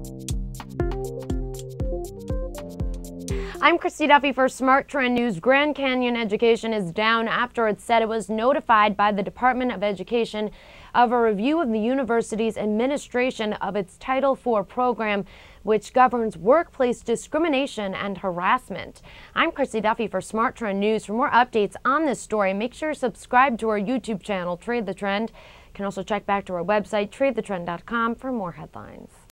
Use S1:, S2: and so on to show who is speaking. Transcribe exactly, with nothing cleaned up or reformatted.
S1: I'm Christy Duffy for Smart Trend News. Grand Canyon Education is down after it said it was notified by the Department of Education of a review of the university's administration of its Title four program, which governs workplace discrimination and harassment. I'm Christy Duffy for Smart Trend News. For more updates on this story, make sure to subscribe to our YouTube channel, Trade the Trend. You can also check back to our website, trade the trend dot com, for more headlines.